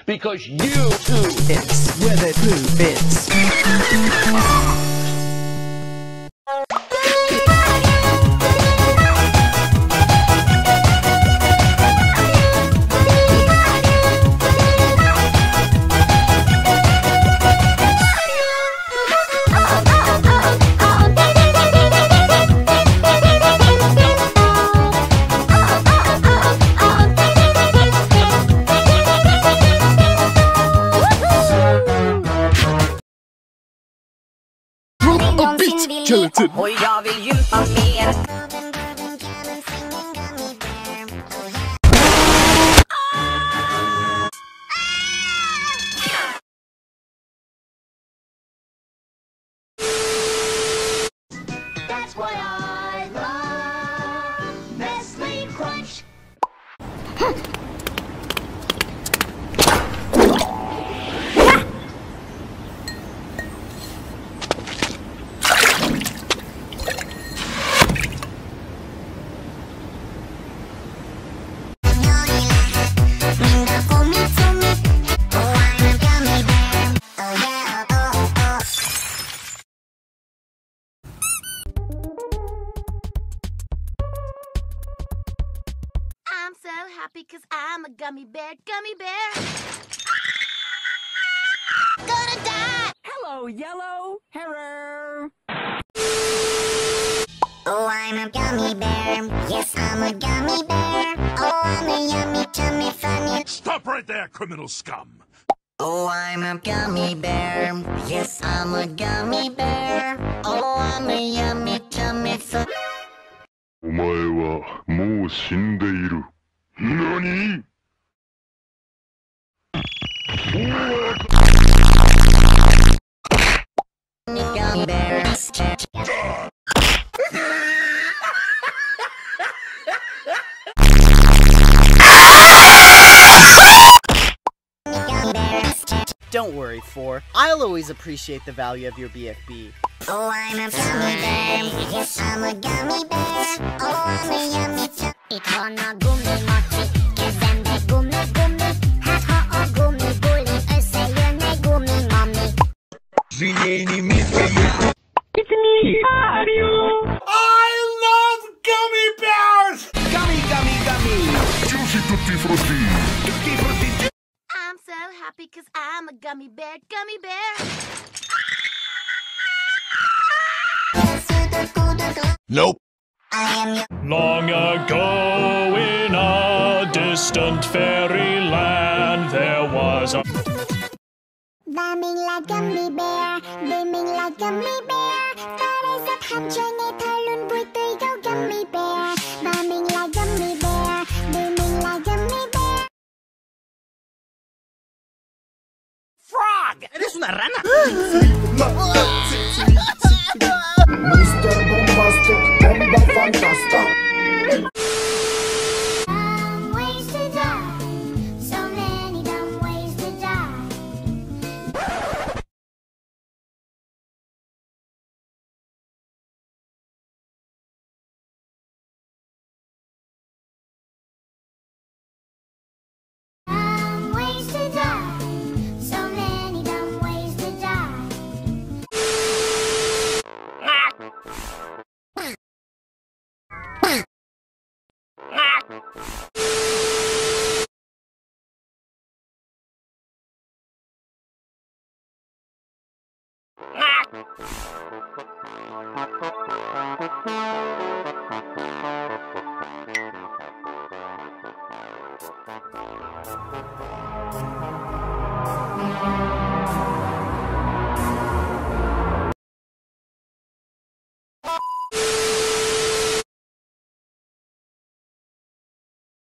because you too. It's where the glue fits. Gelatin. Och jag vill gympa mer. That's why I love Nestle Crunch. I'm so happy 'cause I'm a gummy bear, gummy bear. Gonna die! Hello, yellow. Hello. Oh, I'm a gummy bear. Yes, I'm a gummy bear. Oh, I'm a yummy, tummy, funny. Stop right there, criminal scum! Oh, I'm a gummy bear. Yes, I'm a gummy bear. Oh, I'm a yummy, tummy, funny. お前はもう死んでいる。何？ Gummy bears. Don't worry, 4. I'll always appreciate the value of your BFB. Oh, I'm a gummy bear. Yes, I'm a gummy bear. Oh, I'm a yummy tummy. 이거나 구미모찌 계산대 구미구미 하하 구미불리 으세요 내 구미mommy. It's me, Mario! I love gummy bears! Gummy, gummy, gummy. Juicy tutti frutti! Tutti frutti. I'm so happy 'cause I'm a gummy bear, gummy bear. Nope. I am your Long ago in a distant fairyland there was a Bumming like gummy bear, beaming like gummy bear. Far에서 탐정의 털눈 불뜨고 gummy bear. Bumming like gummy bear, beaming like gummy bear. Frog. Eres una rana. Mr. Bombastic, Bomba Fantastic. Dumb ways to die, so many dumb ways to die. Dumb ways to die, so many dumb ways to die.